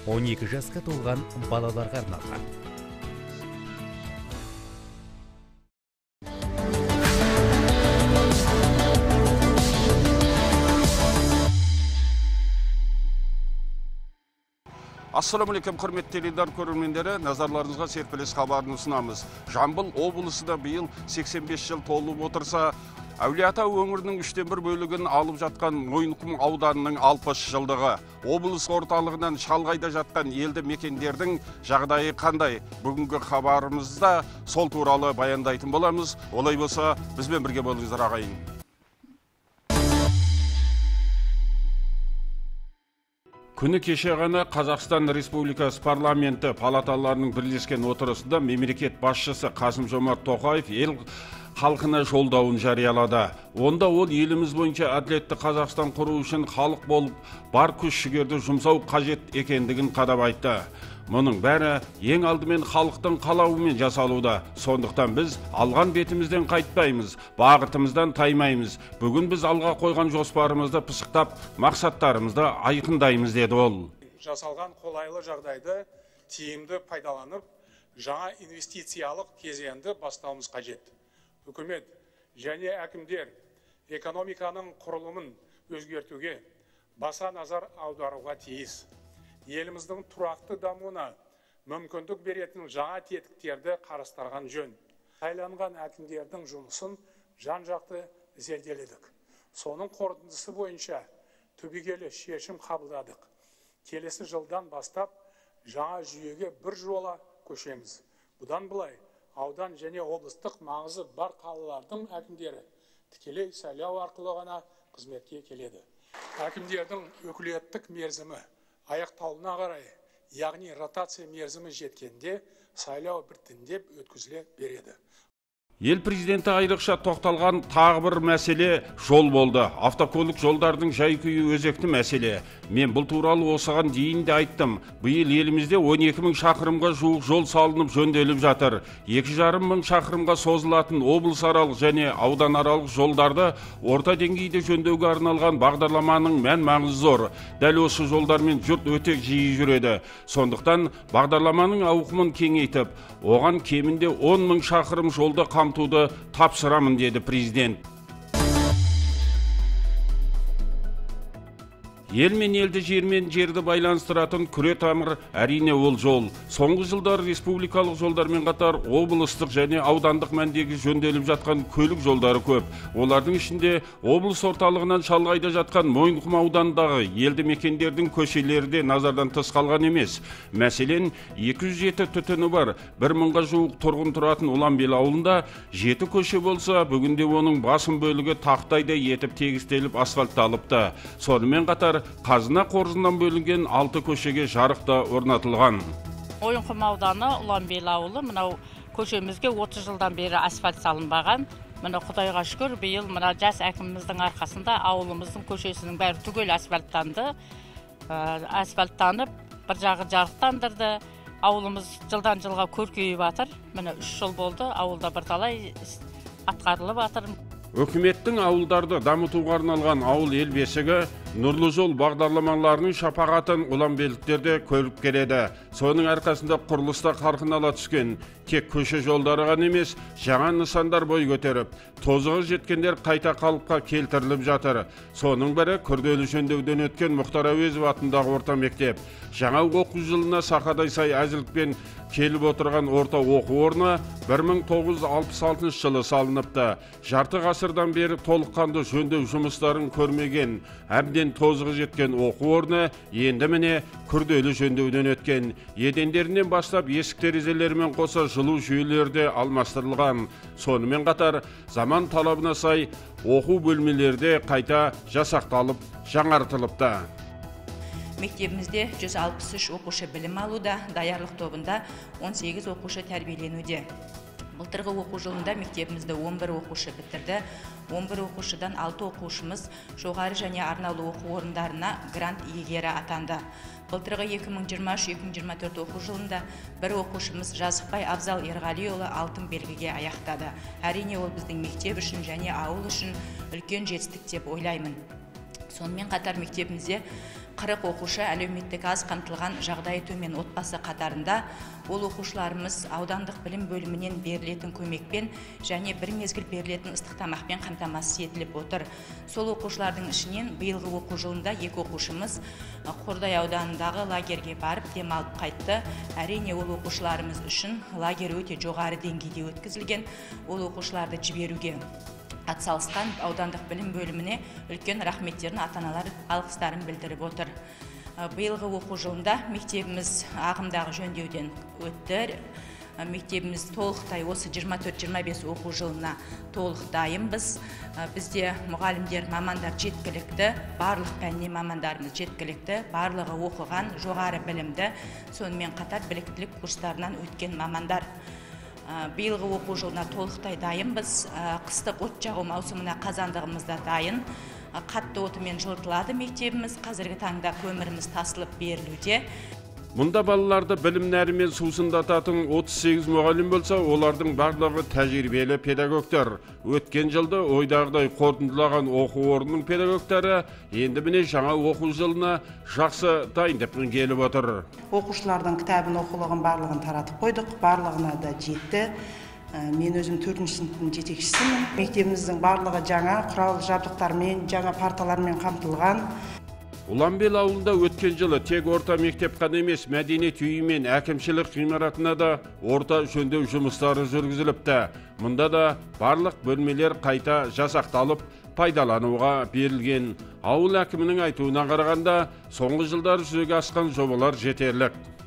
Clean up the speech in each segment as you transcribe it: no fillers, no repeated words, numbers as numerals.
12 жасқа толған балаларға арналған. Ассалаумалейкум, құрметті теледидар көрермендері, назарларыңызға серпіліс хабарын ұсынамыз. Жамбыл облысында биыл 85 жыл толып отырса, Әулие-Ата өңірінің 3/1 бөлігін алып жатқан Мойынқұм ауданының 60 жылдығы. Облыс орталығынан шалғайда жатқан елді мекендердің жағдайы қандай? Бүгінгі хабарымызда сол туралы баяндайтын боламыз. Олай болса, бізбен бірге болыңыздар ағайын. Күні кеше ғана Қазақстан Республикасы парламенті палаталарының бірлескен отырысында мемлекет басшысы Қасым-Жомарт Тоқаев ел халқына жолдауын жариялады. Онда ол еліміз бойынша әділетті Қазақстан құру үшін халық болып бар күш-жігерді жұмсау қажет екендігін қадап айтты. Мұның бәрі ең алдымен халықтың қалауымен жасалуда. Сондықтан біз алған бетімізден қайтпаймыз, бағытымыздан таймаймыз. Бүгін біз алға қойған жоспарымызды пысықтап, мақсаттарымызды айқындаймыз деді ол. Жасалған қолайлы жағдайды тиімді пайдаланып, жаңа инвестициялық кезеңді бастауымыз қажет. Үкімет және әкімдер экономиканың құрылымын өзгертуге баса назар аударуға тиіс. Еліміздің тұрақты дамуына мүмкіндік беретін жаңа тетіктерді қарастырған жөн. Сайланған әкімдердің жұмысын жан-жақты зерделедік. Соның қорытындысы бойынша түбегейлі шешім қабылдадық. Келесі жылдан бастап жаңа жүйеге бір жола көшеміз. Бұдан былай аудан және облыстық маңызы бар қалалардың әкімдері тікелей сайлау арқылы ғана қызметке келеді. Әкімдердің өкілеттік мерзімі аяқталуына қарай, яғни ротация мерзімі жеткенде сайлау біртіндеп өткізіле береді. Ел президенті айрықша тоқталған тағы бір мәселе жол болды. Автокөлік жолдардың жай-күйі өзекті мәселе. Мен бұл туралы осыған дейін де айттым. Биыл елімізде 12.000 шақырымға жуық жол салынып жөнделіп жатыр. 2,5 шақырымға созылатын облысаралық және ауданаралық жолдарды орта деңгейде жөндеуге арналған бағдарламаның мән-маңызы зор. Дәл осы жолдармен жұрт өте жиі жүреді. Сондықтан бағдарламаның ауқымын кеңейтіп, оған кемінде 10.000 шақырым жолды қамтуды тапсырамын деді президент. Ел мен елді, жер мен жерді байланыстыратын күре тамыр әрине ол жол. Соңғы жылдар республикалық жолдармен қатар облыстық және аудандық мәндегі жөнделіп жатқан көлік жолдары көп. Олардың ішінде облыс орталығынан шалғайда жатқан Мойынқұм ауданындағы елді мекендердің көшелері де назардан тыс қалған емес. Мәселен, 207 түтіні бар 1000-ға жуық тұрғын тұратын Ұланбел ауылында 7 көше болса, бүгінде оның басым бөлігі тақтайдай етіп тегістеліп асфальтталыпты. Сонымен қатар қазына қоржыннан бөлінген 6 көшеге жарық та орнатылған. Мойынқұм ауданы Ұланбел ауылы, мынау көшемізге 30 жылдан бері асфальт салынбаған. Мына Құдайға шүкір, биыл мына жас әкіміміздің арқасында ауылымыздың көшесінің бәрі түгел асфальттанды. Асфальттанып, бір жағы жарықтандырды. Ауылымыз жылдан жылға көркейіп жатыр. Мына 3 жыл болды, ауылда бірталай атқарылып жатыр. Өкіметтің ауылдарды дамытуға арналған ауыл ел бесігі Нұрлы жол бағдарламаларының шапағатын ұланбеліктерде көріп келеді. Соның арқасында құрылыста қарқын ала түскен. Тек көше жолдары ғана емес, жаңа нысандар бой көтеріп, тозығы жеткендер қайта қалыпқа келтіріліп жатыр. Соның бірі күрделі жөндеуден өткен Мұхтар Әуезов атындағы орта мектеп. Жаңа оқу жылына сақадай сай әзірлікпен келіп отырған орта оқу орны 1966 жылы салыныпты. Жарты ғасырдан бері толыққанды жөндеу жұмыстарын көрмеген, әбден тозығы жеткен оқу орны енді міне күрделі жөндеуден өткен. Едендерінен бастап есік терезелерімен қоса жылу жүйелері алмастырылған. Сонымен қатар заман талабына сай оқу бөлмелерде қайта жасақталып жаңартылыпты. Мектебімізде 163 оқушы білім алуда, даярлық тобында 18 оқушы тәрбиеленуде. Былтырғы оқу жылында мектебімізді 11 оқушы бітірді. 11 оқушыдан 6 оқушымыз жоғары және арнаулы оқу орындарына грант иегері атанды. Былтырғы 2023-2024 оқу жылында бір оқушымыз Жазықбай Абзал Ерғалиұлы алтын белгіге аяқтады. Әрине ол біздің мектеп үшін және ауыл үшін үлкен жетістік деп ойлаймын. Сонымен қатар мектебімізде 40 оқушы әлеуметтік аз қамтылған жағдайы төмен отбасы қатарында. Ол оқушыларымыз аудандық білім бөлімінен берілетін көмекпен және бір мезгіл берілетін ыстық тамақпен қамтамасыз етіліп отыр. Сол оқушылардың ішінен биылғы оқу жылында 2 оқушымыз Қордай ауданындағы лагерге барып демалып қайтты. Әрине ол оқушыларымыз үшін лагер өте жоғары деңгейде өткізілген. Ол оқушыларды жіберуге атсалысқан аудандық білім бөліміне үлкен рахметтерін ата-аналар алғыстарын білдіріп отыр. Биылғы оқу жылында мектебіміз ағымдағы жөндеуден өтті. Мектебіміз толықтай осы 24-25 оқу жылына толық дайынбыз. Бізде мұғалімдер, мамандар жеткілікті, барлық пәннен мамандарымыз жеткілікті, барлығы оқыған, жоғары білімді, сонымен қатар біліктілік курстарынан өткен мамандар. Биылғы оқу жылына толықтай дайынбыз. Қыстық от жағу маусымына қазандығымызда дайын. Қатты отымен жылытылады мектебіміз. Қазіргі таңда көміріміз тасылып берілуде. Мұнда балаларды білім нәрімен сусындататын 38 мұғалім болса, олардың барлығы тәжірибелі педагогтар. Өткен жылды ойдағыдай қорытындылаған оқу орнының педагогтары енді міне жаңа оқу жылына жақсы дайындап келіп отыр. Оқушылардың кітабын, оқулығын барлығын таратып қойдық, барлығына да жетті. Мен өзім 4-ші сыныптың жетекшісімін. Мектебіміздің барлығы жаңа құрал жабдықтармен, жаңа парталармен қамтылған. Ұланбел ауылында өткен жылы тек орта мектеп қана емес, мәдениет үйі мен әкімшілік ғимаратына да орта жөндеу жұмыстары жүргізіліпті. Мұнда да барлық бөлмелер қайта жасақталып, пайдалануға берілген. Ауыл әкімінің айтуына қарағанда, соңғы жылдар жүзеге асқан жобалар жетерлік.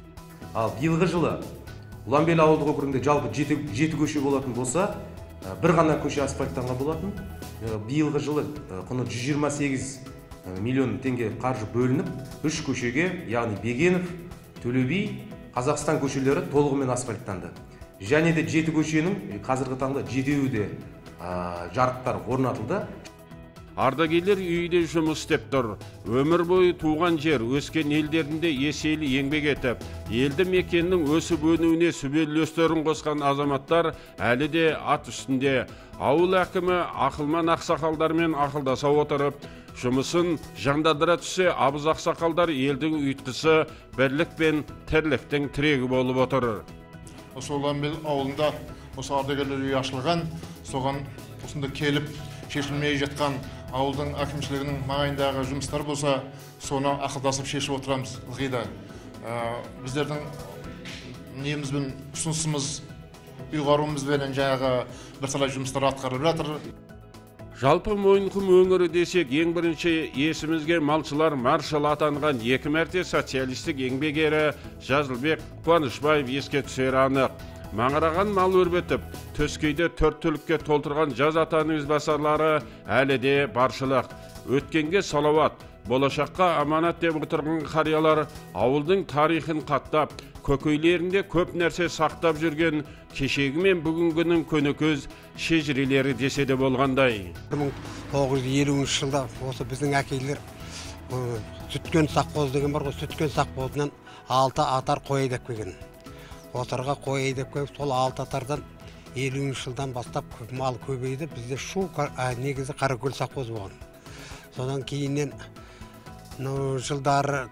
Ал биылғы жылы Ұланбел ауылдық округінде жалпы 7 көше болатын болса, бір ғана көше асфальттанған болатын. Биылғы жылы құны 128 миллион теңге қаржы бөлініп, 3 көшеге, яғни Бегенов, Төлеби, Қазақстан көшелері толығымен асфальттанды. Және де 7 көшенің қазіргі таңда 7-еуі де жарықтар орнатылды. Ардагерлер үйде жұмыс істеп тұр. Өмір бойы туған жер, өскен елдерінде еселі еңбек етіп, елді мекеннің өсіп өнуіне сүбелі үлестерін қосқан азаматтар әлі де ат үстінде. Ауыл әкімі ақылман ақсақалдармен ақылдаса отырып, жұмысын жандандыра түссе, абыз ақсақалдар елдің ұйытқысы, бірлік пен тірліктің тірегі болып отыр. Осы Ұланбел ауылында осы ардагерлер үйі ашылған, соған осында келіп шешілмей жатқан ауылдың әкімшілігінің маңайындағы жұмыстар болса, соны ақылдасып шешіп отырамыз ылғида. Біздердің немізбен ұсынысымыз, ұйғаруымызбен жаңағы бірталай жұмыстар атқарылып жатыр. Жалпы Мойынқұм өңірі десек, ең бірінші есімізге малшылар маршал атанған 2 мәрте социалистік еңбек ері Жазылбек Қуанышбаев еске түсері анық. Маңыраған мал өрбетіп, төскейде 4 түлікке толтырған жаз атаның ізбасарлары әлі де баршылық. Өткенге салауат, болашаққа аманат деп отырған қариялар ауылдың тарихын қаттап, көкейлерінде көп нәрсе сақтап жүрген кешегі мен бүгінгінің көнекөз шежірелері десе де болғандай. 1950 жылда осы біздің әкелер сүткен саққоз деген бар ғой, сүткен саққозынан 6 атар қой айдап келген. Отарға қой айдап келіп, сол 6 атардан 50 жылдан бастап мал көбейді. Бізде шу негізі Қаракөл саққоз болған. Содан кейіннен жылдары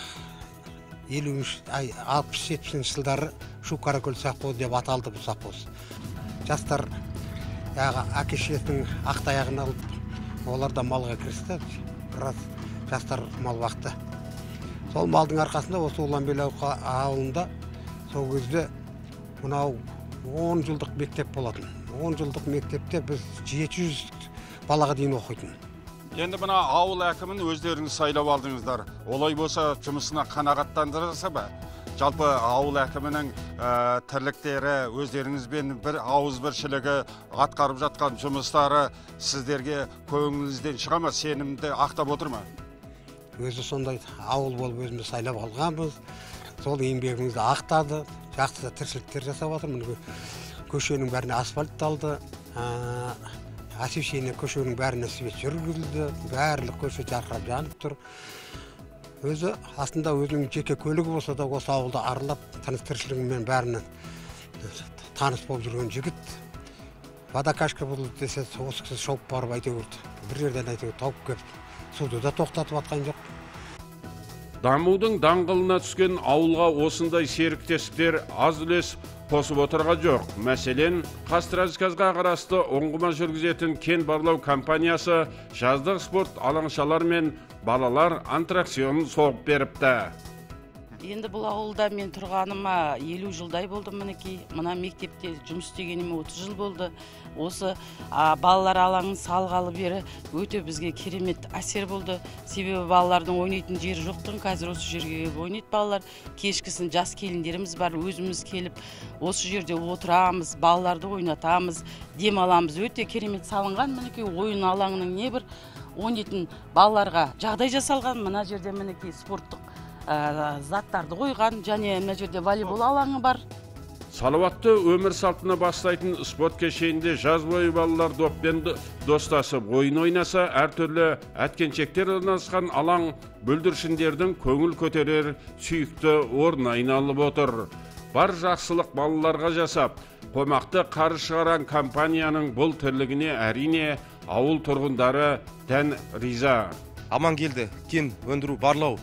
60-70 жылдары шу Қаракөл саққоз деп аталды бұл саққоз. Жастар әке-шешесінің ақтаяғын алып, олар да малға кірісті. Біраз жастар мал бақты. Сол малдың арқасында осы Ұланбел ауылында сол кезде мынау 10 жылдық мектеп болатын. 10 жылдық мектепте біз 700 балаға дейін оқитын. Енді мына ауыл әкімін өздеріңіз сайлап алдыңыздар. Олай болса жұмысына қанағаттандырса ба? Жалпы ауыл әкімінің тірліктері, өздеріңізбен бір ауыз біршілігі атқарып жатқан жұмыстары сіздерге көңіліңізден шыға ма, сенімді ақтап отыр ма? Өзі сондай ауыл болып өзіміз сайлап алғанбыз. Сол еңбегімізді ақтады, жақсы тіршіліктер жасап жатыр. Көшенің бәріне асфальтталды, освещение көшенің бәріне свет жүргізілді, барлық көше жарқырап жанып тұр. Өзі астында өзінің жеке көлігі болса да осы ауылда аралап, тыныс-тіршілігімен бәріне таныс болып жүрген жігіт. Водокашка болды десе, осы кісі шауып барып әйтеуір, бір жерден әйтеуір тауып келіп, суды да тоқтатып атқан жоқ. Дамудың даңғылына түскен ауылға осындай серіктестіктер аз үлес қосып отырға жоқ. Мәселен, Қазтрансгазға қарасты оңғыма жүргізетін кен барлау компаниясы жаздық спорт алаңшалар мен балалар аттракционын соғып беріпті. Енді бұл ауылда мен тұрғаныма 50 жылдай болды мінекей. Мына мектепте жұмыс істегеніме 30 жыл болды. Осы балалар алаңын салғалы бері өте бізге керемет әсер болды. Себебі балалардың ойнайтын жері жоқтың, қазір осы жерге келіп ойнайды балалар. Кешкісін жас келіндеріміз бар, өзіміз келіп осы жерде отырамыз, балаларды ойнатамыз, демаламыз. Өте керемет салынған мінекей ойын алаңының небір ойнайтын балаларға жағдай жасалған. Мына жерде мінекей спорттық заттарды қойған, және мына жерде волейбол алаңы бар. Салауатты өмір салтына бастайтын спорт кешенінде жаз бойы балалар доппен достасып ойын ойнаса, әртүрлі әткеншектер орналасқан алаң бүлдіршіндердің көңіл көтерер сүйікті орын айналып отыр. Бар жақсылық балаларға жасап, қомақты қаржы шығарған компанияның бұл тірлігіне әрине ауыл тұрғындары дән риза. Амангелді кен өндіру барлау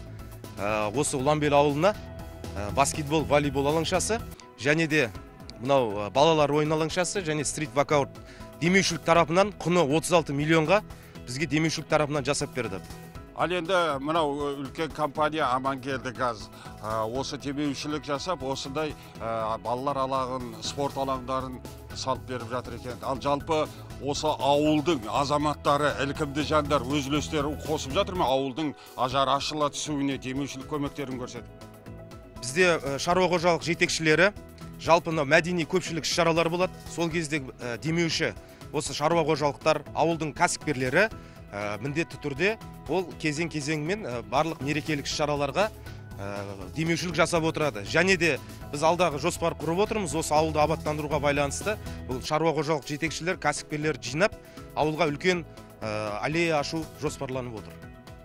осы Ұланбел ауылына баскетбол, волейбол алаңшасы, және де мынау балалар ойын алаңшасы және стрит-вокаут демеушілік тарапынан құны 36 миллионға бізге демеушілік тарапынан жасап берді. Ал енді мынау үлкен компания Амангелді газ осы демеушілік жасап, осындай балалар алағын, спорт алаңдарын салып беріп жатыр екен. Ал жалпы осы ауылдың азаматтары, ілкімді жандар өз үлестерін қосып жатыр ма? Ауылдың ажар ашыла түсуіне демеушілік көмектерін көрсетіп? Бізде шаруа қожалық жетекшілері жалпы мәдени көпшілік іс-шаралар болады. Сол кезде демеуші осы шаруа қожалықтар, ауылдың кәсіпкерлері міндетті түрде ол кезең-кезеңмен барлық мерекелік іс-шараларға демеушілік жасап отырады. Және де біз алдағы жоспар құрып отырмыз, осы ауылды абаттандыруға байланысты бұл шаруа қожалық жетекшілер, кәсіпкерлер жинап, ауылға үлкен аллея ашу жоспарланып отыр.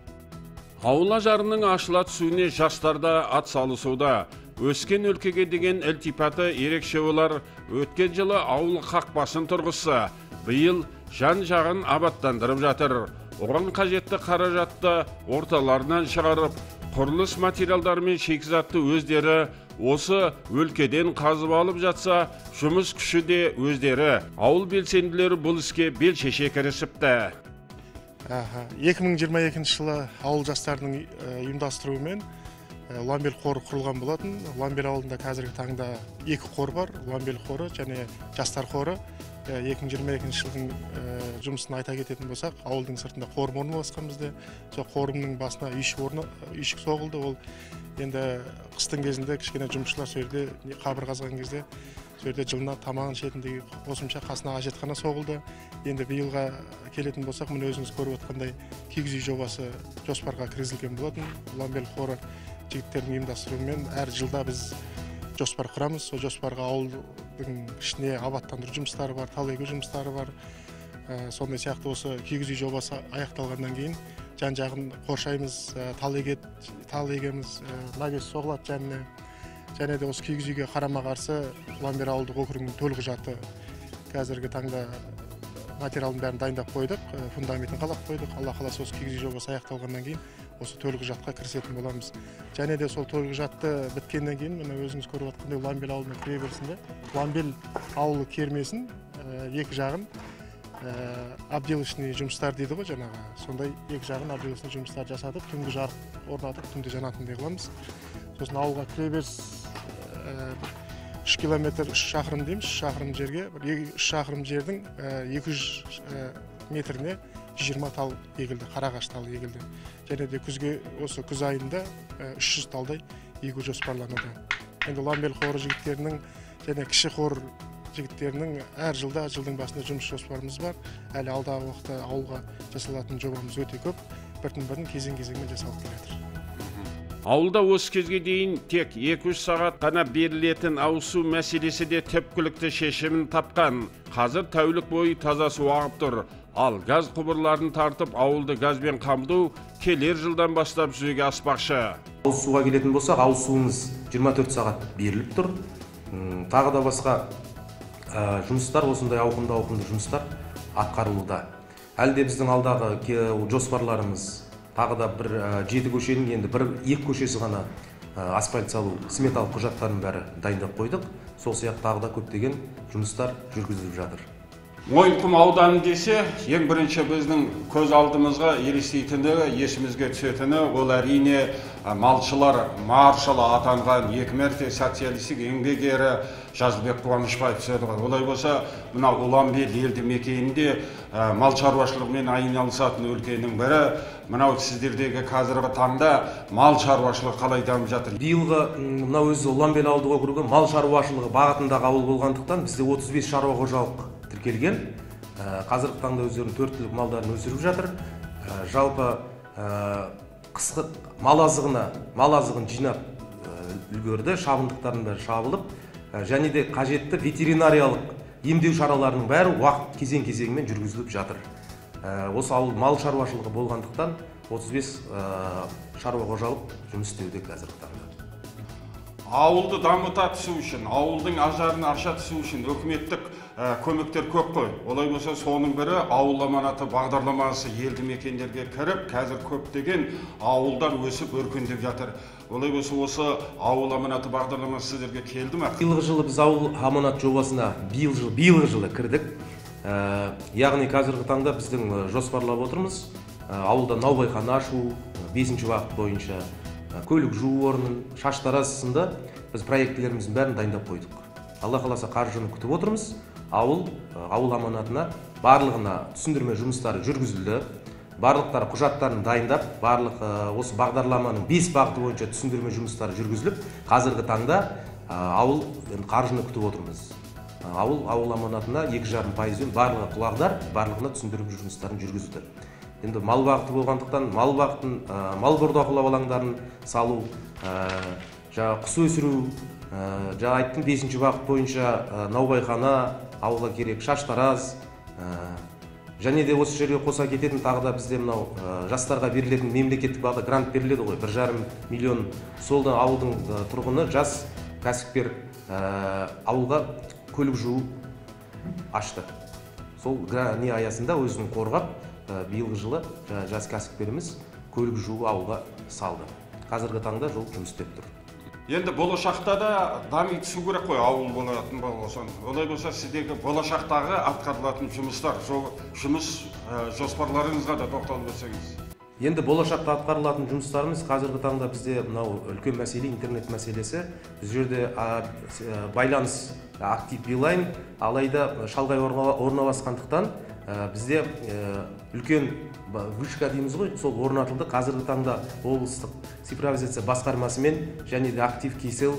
Ауыл ажарының ашыла түсуіне жастарда ат салысуда. Өскен өлкеге деген ілтипаты ерекше олар. Өткен жылы ауыл қақпасын тұрғызса, биыл жан-жағын абаттандырып жатыр. Оған қажетті қаражатты орталарынан шығарып, құрылыс материалдары мен шикізатты өздері осы өлкеден қазып алып жатса, жұмыс күші де өздері. Ауыл белсенділері бұл іске бел шеше кірісіпті. 2022 жылы ауыл жастарының ұйымдастыруымен Ұланбел қоры құрылған болатын. Ұланбел ауылында қазіргі таңда 2 қор бар, Ұланбел қоры және жастар қоры. 2022 жылдың жұмысын айта кететін болсақ, ауылдың сыртында қорым орналасқан бізде. Сол қорымның басына үйшік соғылды. Ол енді қыстың кезінде кішкене жұмысшылар сөйде қабыр қазған кезде сөйде жылына тамағын ішетіндегі қосымша қасына әжетхана соғылды. Енді биылға келетін болсақ, міне өзіңіз көріп отқандай кигіз үй жобасы жоспарға кіргізілген болатын. Ұланбел қоры жігіттердің ұйымдастыруымен әр жылда біз жоспар құрамыз. Сол жоспарға ауылдың ішіне абаттандыру жұмыстары бар, тал егу жұмыстары бар. Сондай сияқты осы кигіз үй жобасы аяқталғаннан кейін жан-жағын қоршаймыз, тал егеміз, навес соғылады жанына. Және де осы кигіз үйге қарама-қарсы Ұланбел ауылдық округінің төлқұжаты қазіргі таңда материалдың бәрін дайындап қойдық, фундаментін қалап қойдық. Алла қаласа осы кигіз үй жобасы аяқталғаннан кейін осы төлқұжатқа кірісетін боламыз. Және де сол төлқұжатты біткеннен кейін міне өзіңіз көріп отқандай Ұланбел ауылының кіреберісінде Ұланбел ауылы кермесін екі жағын обделочный жұмыстар дейді ғой жаңағы. Сондай екі жағын обделочный жұмыстар жасатып, түнгі жарық орнатып, түнде жанатындай қыламыз. Сосын ауылға кіреберіс 3 километр 3 шақырым дейміз, 3 шақырым жерге, 3 шақырым жердің 200 метріне 120 тал егілді, қарағаш тал егілді. Және де күзге осы күз айында 300 талдай егу жоспарлануда. Енді Ұланбел қоры жігіттерінің және кіші қор жігіттерінің әр жылда жылдың басында жұмыс жоспарымыз бар. Әлі алдағы уақытта ауылға жасалатын жобамыз өте көп. Бірін кезең-кезеңмен жасалып келеді. Ауылда осы кезге дейін тек 2-3 сағат қана берілетін ауызсу мәселесі де түпкілікті шешімін тапқан. Қазір тәулік бойы таза су ағып тұр. Ал газ құбырларын тартып ауылды газбен қамту келер жылдан бастап жүзеге аспақшы. Ауыз суға келетін болсақ, ауыз суымыз 24 сағат беріліп тұр. Тағы да басқа жұмыстар, осындай ауқымды жұмыстар атқарылуда. Әлде біздің алдағы жоспарларымыз тағы да бір 7 көшенің енді 1-2 көшесі ғана асфальт салу сметалық құжаттарын бәрі дайындап қойдық. Сол сияқты тағы да көптеген жұмыстар жүргізіліп жатыр. Мойынқұм ауданы десе, ең бірінші біздің көз алдымызға елестейтіні, есімізге түсетіні, ол әрине малшылар маршалы атанған 2 мәрте социалистік еңбек ері Жазбек Қуанышбаев түседі ғой. Олай болса, мына Ұланбел елді мекенінде мал шаруашылығымен айналысатын өлкенің бірі, мынау сіздердегі қазіргі таңда мал шаруашылығы қалай дамып жатыр? Биылғы мынау өзі Ұланбел ауылдық округі мал шаруашылығы бағытындағы ауыл болғандықтан бізде 35 шаруа қожалық тіркелген. Қазіргі таңда өздерінің 4 түлік малдарын өсіріп жатыр. Жалпы қысқы мал азығын жинап үлгерді, шабындықтардың бәрі шабылып, және де қажетті ветеринариялық емдеу шараларының бәрі уақыт кезең-кезеңімен жүргізіліп жатыр. Осы ауыл мал шаруашылығы болғандықтан 35 шаруа қожалық жұмыс істеуде қазіргі таңда. Ауылды дамыта түсу үшін, ауылдың ажарын аша түсу үшін өкіметтік көмектер көп қой. Олай болса, соның бірі ауыл аманаты бағдарламасы елді мекендерге кіріп, қазір көптеген ауылдар өсіп өркендеп жатыр. Олай болса, осы ауыл аманаты бағдарламасы сіздерге келді ме? Биылғы жылы біз ауыл аманат жобасына биылғы жылы кірдік. Яғни қазіргі таңда біздің жоспарлап отырмыз. Ауылда наубайхана ашу, 5-ші бағыт бойынша көлік жуу орнын, шаштараз сынды біз проектілеріміздің бәрін дайындап қойдық. Алла қаласа қаржыны күтіп отырмыз. Ауыл аманатына барлығына түсіндірме жұмыстары жүргізілді. Барлықтары құжаттарын дайындап, барлық осы бағдарламаның 5 бағыты бойынша түсіндірме жұмыстары жүргізіліп, қазіргі таңда ауыл қаржыны күтіп отырмыз. Ауыл аманатына 2,5% барлығы құлағдар, барлығына түсіндірме жұмыстарын жүргізді. Енді мал бағыты болғандықтан мал бағытын, мал бордақылау алаңдарын салу, құс өсіру, айттым 5-ші бағыт бойынша наубайхана, ауылға керек шаштараз, және де осы жерге қоса кететін тағы да бізде мынау жастарға берілетін мемлекеттік бағыт грант беріледі ғой, 1,5 миллион. Солда ауылдың тұрғыны жас кәсіпкер ауылға көлік жуу ашты. Сол не аясында өзін қорғап, биылғы жылы жас кәсіпкеріміз көлік жуу ауылға салды. Қазіргі таңда жол жұмыс істеп тұр. Енді болашақта да дами түсу керек қой ауыл болатын болса. Олай болса, сіздегі болашақтағы атқарылатын жұмыстар, жұмыс жоспарларыңызға да тоқталып өтсеңіз. Енді болашақта атқарылатын жұмыстарымыз қазіргі таңда бізде мынау үлкен мәселе интернет мәселесі. Біз жерде байланыс актив билайн, алайда шалғай орналасқандықтан бізде үлкен вышка дейміз ғой, сол орнатылды. Қазіргі таңда облыстық цифровизация басқармасымен және де актив кейсел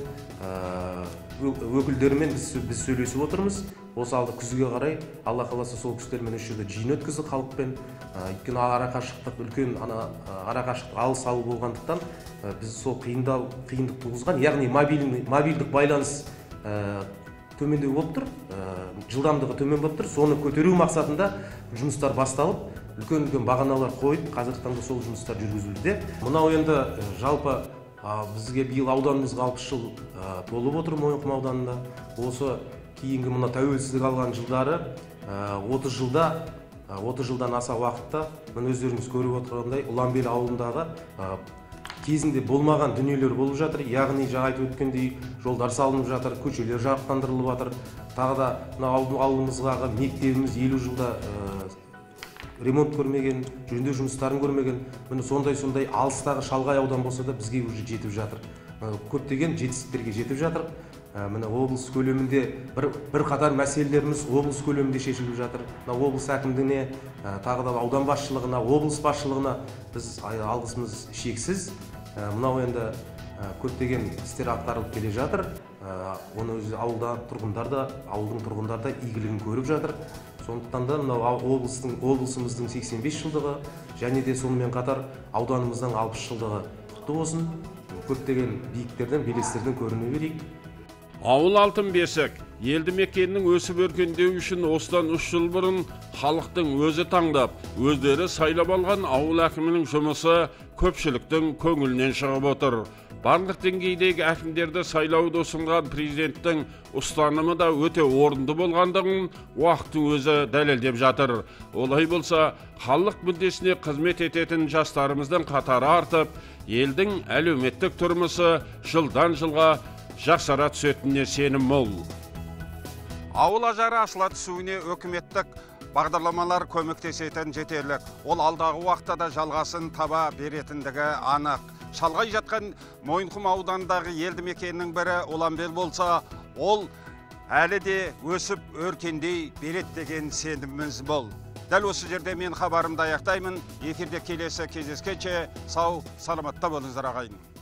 өкілдерімен біз сөйлесіп отырмыз. Осы алды күзге қарай Алла қаласа сол кісілермен осы жерде жиын өткізді халықпен. Өйткені үлкен арақашықтық алыс алу болғандықтан біз сол қиындық туғызған, яғни мобильдік байланыс төмендеу болып тұр, жылдамдығы төмен болып тұр. Соны көтеру мақсатында жұмыстар басталып, үлкен бағаналар қойып, қазіргі таңда сол жұмыстар жүргізілуде. Мынау енді жалпы бізге биыл ауданымызға 60 жыл толып отыр Мойынқұм ауданында. Осы кейінгі мына тәуелсіздік алған жылдары 30 жылдан аса уақытта, мына өздеріңіз көріп отырғандай, Ұланбел ауылындағы кезінде болмаған дүниелер болып жатыр. Яғни жаңа айтып өткендей жолдар салынып жатыр, көшелер жарықтандырылып жатыр. Тағы да ауылымыздағы мектебіміз 50 жылда ремонт көрмеген, жөндеу жұмыстарын көрмеген. Міне сондай алыстағы шалғай аудан болса да бізге уже жетіп жатыр. Көптеген жетістіктерге жетіп жатыр. Міне облыс көлемінде бір қатар мәселелеріміз облыс көлемінде шешіліп жатыр. Облыс әкімдігіне, тағы да аудан басшылығына, облыс басшылығына біз алғысымыз шексіз. Мынау енді көптеген істер атқарылып келе жатыр. Оны өзі ауылдың тұрғындары да игілігін көріп жатыр. Сондықтан да облысымыздың 85 жылдығы және де сонымен қатар ауданымыздың 60 жылдығы құтты болсын. Көптеген биіктерден, белестерден көріне берейік. Ауыл алтын бесік, елді мекеннің өсіп өркендеу үшін осыдан 3 жыл бұрын халықтың өзі таңдап, өздері сайлап алған ауыл әкімінің жұмысы көпшіліктің көңілінен шығып отыр. барлық деңгейдегі әкімдерді сайлауды ұсынған президенттің ұстанымы да өте орынды болғандығын уақыттың өзі дәлелдеп жатыр. Олай болса, халық мүддесіне қызмет ететін жастарымыздың қатары артып, елдің әлеуметтік тұрмысы жылдан жылға жақсара түсетініне сенім мол. Ауыл ажары ашыла түсуіне өкіметтік бағдарламалар көмектесетін жетерлік. Ол алдағы уақытта да жалғасын таба беретіндігі анық. Шалғай жатқан Мойынқұм ауданындағы елді мекеннің бірі Ұланбел болса, ол әлі де өсіп өркендей берет деген сеніміміз мол. Дәл осы жерде мен хабарымды аяқтаймын. Эфирде келесі кездескенше сау, саламатта болыңыздар ағайын.